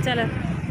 চলো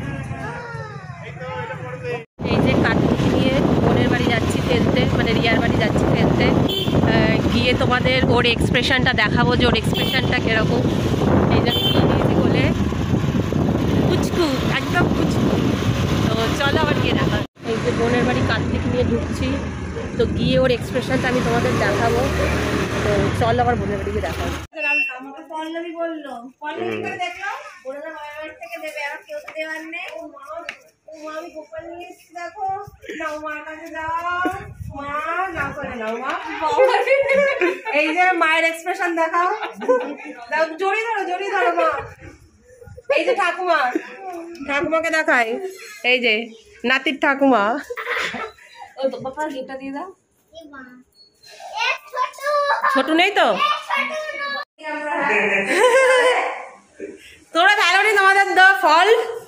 এই যে কার্তিক নিয়ে বোনের বাড়ি যাচ্ছি ফেলতে, মানে রিয়ার বাড়ি যাচ্ছি ফেলতে। গিয়ে তোমাদের ওর এক্সপ্রেশনটা দেখাবো যে ওর এক্সপ্রেশনটা কীরকম। এই যে আমি নিয়ে নিয়েছি বলে কুচকু, একদম কুচকু। তো চলো আবার গিয়ে দেখা। এই যে বোনের বাড়ি কার্তিক নিয়ে ঢুকছি, তো গিয়ে ওর এক্সপ্রেশনটা আমি তোমাদের দেখাবো। তো চলো আবার বোনের বাড়ি গিয়ে দেখাবো। আমাকে পল্লবী বললো, পল্লবী করে দেখলাম ওরা মায়ের বাড়ি থেকে দেবে, আর কেউ তো দেওয়ার নেই। আমি গোপাল নিয়ে এসেছি, দেখো নাও মার কাছে যাও, মা নাও করে নাও মা। এই যে মায়ের এক্সপ্রেশন দেখাও, জড়িয়ে ধরো মা। এই যে ঠাকুমা, ঠাকুমাকে দেখাই, এই যে নাতির ঠাকুমা। ও তো বাবা গিফটটা দিয়ে দাও। ছোট নেই তো তোমরা ভালোনি, তোমাদের ফল।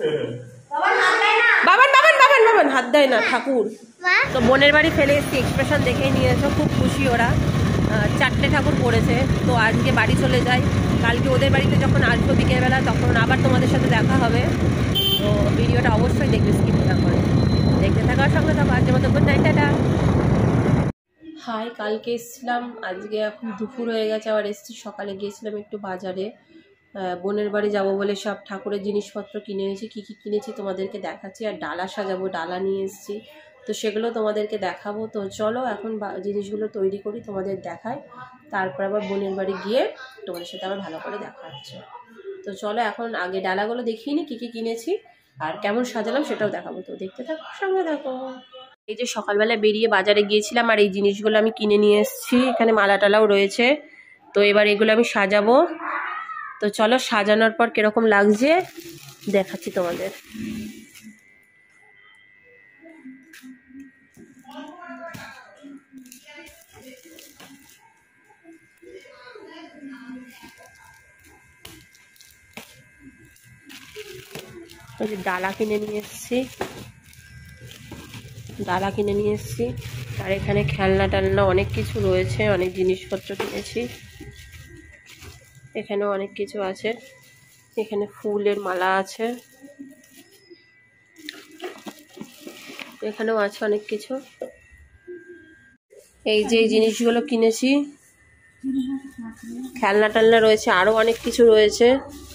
বাবান হাত দেয় না ঠাকুর। তো বোনের বাড়ি ফেলে এসছি, এক্সপ্রেশন দেখেই নিয়েছো, খুব খুশি ওরা। 4টে ঠাকুর পড়েছে। তো আজকে বাড়ি চলে যাই, কালকে ওদের বাড়িতে যখন আসবো বিকেলবেলা তখন আবার তোমাদের সাথে দেখা হবে। তো ভিডিওটা অবশ্যই দেখবে, স্কিপ না করে দেখতে থাকার সঙ্গে থাকো। আজকের মতো গুড নাইট, টাটা। হাই, কালকে এসেছিলাম, আজকে এখন দুপুর হয়ে গেছে, আবার এসেছি। সকালে গিয়েছিলাম একটু বাজারে, বোনের বাড়ি যাব বলে সব ঠাকুরের জিনিসপত্র কিনে এনেছি। কী কী কিনেছি তোমাদেরকে দেখাচ্ছি। আর ডালা সাজাবো, ডালা নিয়ে এসেছি, তো সেগুলো তোমাদেরকে দেখাবো। তো চলো এখন জিনিসগুলো তৈরি করি, তোমাদের দেখাই, তারপর আবার বোনের বাড়ি গিয়ে তোমাদের সাথে আবার ভালো করে দেখা হচ্ছে। তো চলো এখন আগে ডালাগুলো দেখিয়ে নিই কী কী কিনেছি আর কেমন সাজালাম সেটাও দেখাবো। তো দেখতে থাকো, সঙ্গে দেখো। এই যে সকালবেলা বেরিয়ে বাজারে গিয়েছিলাম আর এই জিনিসগুলো আমি কিনে নিয়ে এসেছি। এখানে মালা টালাও রয়েছে। তো এবার এগুলো আমি সাজাবো। তো চলো সাজানোর পর কিরকম লাগছে দেখাচ্ছি তোমাদের। ওই যে ডালা কিনে নিয়ে এসেছি, আর এখানে খেলনা টেলনা অনেক কিছু রয়েছে, অনেক জিনিসপত্র কিনেছি। এখানেও অনেক কিছু আছে, এখানে ফুলের মালা আছে, এখানেও আছে অনেক কিছু। এই যে এই জিনিসগুলো কিনেছি, খেলনা টেলনা রয়েছে, আরো অনেক কিছু রয়েছে।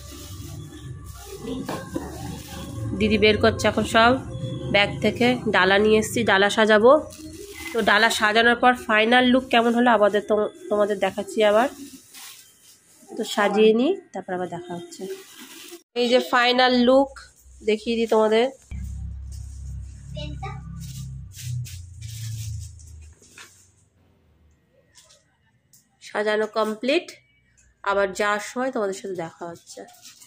দিদি বের করছে এখন সব ব্যাগ থেকে। ডালা নিয়ে এসেছি, ডালা সাজাবো। তো ডালা সাজানোর পর ফাইনাল লুক কেমন হলো আবার তোমাদের দেখাচ্ছি আবার। তো সাজিয়ে নিই, তারপর আবার দেখা হচ্ছে। এই যে ফাইনাল লুক দেখিয়ে দিই তোমাদের। সাজানো কমপ্লিট, আবার যাওয়ার সময় তোমাদের সাথে দেখা হচ্ছে।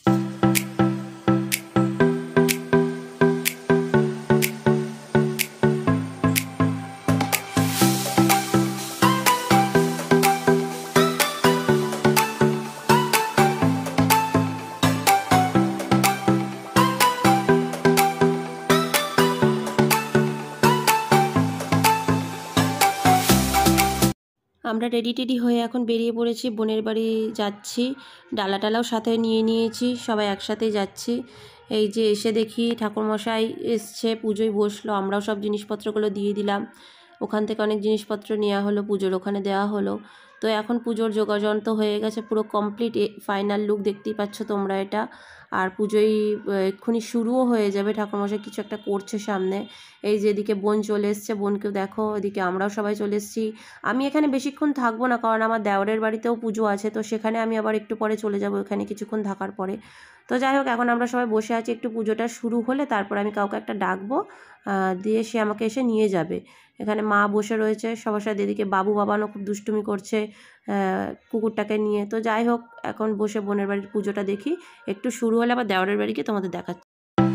আমরা রেডি টেডি হয়ে এখন বেরিয়ে পড়েছি, বোনের বাড়ি যাচ্ছি। ডালা টালাও সাথে নিয়ে নিয়েছি, সবাই একসাথেই যাচ্ছি। এই যে এসে দেখি ঠাকুরমশাই এসছে, পুজোয় বসলো, আমরাও সব জিনিসপত্রগুলো দিয়ে দিলাম। ওখান থেকে অনেক জিনিসপত্র নেওয়া হলো, পুজোর ওখানে দেওয়া হলো। তো এখন পুজোর যোগাযন্ত্র হয়ে গেছে, পুরো কমপ্লিট। ফাইনাল লুক দেখতেই পাচ্ছ তোমরা এটা। আর পুজোয় এক্ষুনি শুরুও হয়ে যাবে, ঠাকুরমশাই কিছু একটা করছে সামনে। এই যে এদিকে বোন চলে এসছে, বোনকেও দেখো, এদিকে আমরাও সবাই চলে এসেছি। আমি এখানে বেশিক্ষণ থাকবো না, কারণ আমার দেওরের বাড়িতেও পুজো আছে, তো সেখানে আমি আবার একটু পরে চলে যাব এখানে কিছুক্ষণ থাকার পরে। তো যাই হোক, এখন আমরা সবাই বসে আছি, একটু পুজোটা শুরু হলে তারপর আমি কাউকে একটা ডাকবো, দিয়ে সে আমাকে এসে নিয়ে যাবে। এখানে মা বসে রয়েছে সবার সাথে, এদিকে বাবু বাবানও খুব দুষ্টুমি করছে কুকুরটাকে নিয়ে। তো যাই হোক, এখন বসে বোনের বাড়ির পুজোটা দেখি, একটু শুরু হলে আবার দেওরের বাড়িকে তোমাদের দেখাচ্ছি।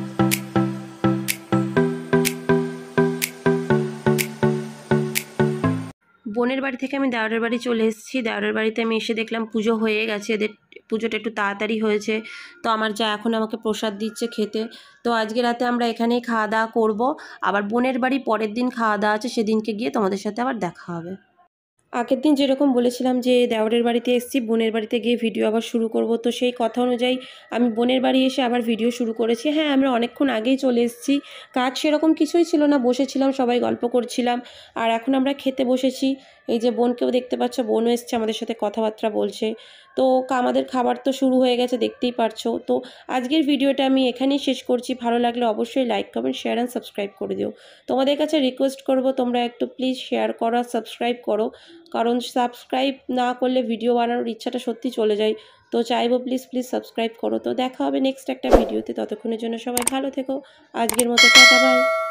বোনের বাড়ি থেকে আমি দেওরের বাড়ি চলে এসেছি। দেওরের বাড়িতে আমি এসে দেখলাম পুজো হয়ে গেছে, এদের পুজোটা একটু তাড়াতাড়ি হয়েছে। তো আমার যা এখন আমাকে প্রসাদ দিচ্ছে খেতে। তো আজকে রাতে আমরা এখানেই খাওয়া দাওয়া করবো, আবার বোনের বাড়ি পরের দিন খাওয়া দাওয়া আছে, সেদিনকে গিয়ে তোমাদের সাথে আবার দেখা হবে। আগের দিন যেরকম বলেছিলাম যে দেওরের বাড়িতে এসেছি, বোনের বাড়িতে গিয়ে ভিডিও আবার শুরু করব, তো সেই কথা অনুযায়ী আমি বোনের বাড়ি এসে আবার ভিডিও শুরু করেছি। হ্যাঁ, আমরা অনেকক্ষণ আগেই চলে এসেছি, কাজ সেরকম কিছুই ছিল না, বসেছিলাম সবাই গল্প করছিলাম। আর এখন আমরা খেতে বসেছি। এই যে বোনকেও দেখতে পাচ্ছ, বোনও এসছে আমাদের সাথে কথাবার্তা বলছে। তো আমাদের খাবার তো শুরু হয়ে গেছে, দেখতেই পারছো। তো আজকের ভিডিওটা আমি এখানেই শেষ করছি। ভালো লাগলে অবশ্যই like, comment, share and subscribe করে দিও। তোমাদের কাছে রিকোয়েস্ট করব তোমরা একটু প্লিজ শেয়ার করো আর সাবস্ক্রাইব করো, কারণ সাবস্ক্রাইব না করলে ভিডিও বানানোর ইচ্ছাটা সত্যি চলে যায়। তো চাইবো প্লিজ প্লিজ সাবস্ক্রাইব করো। তো দেখা হবে নেক্সট একটা ভিডিওতে, ততক্ষণের জন্য সবাই ভালো থেকো। আজকের মতো টাটা, বাই।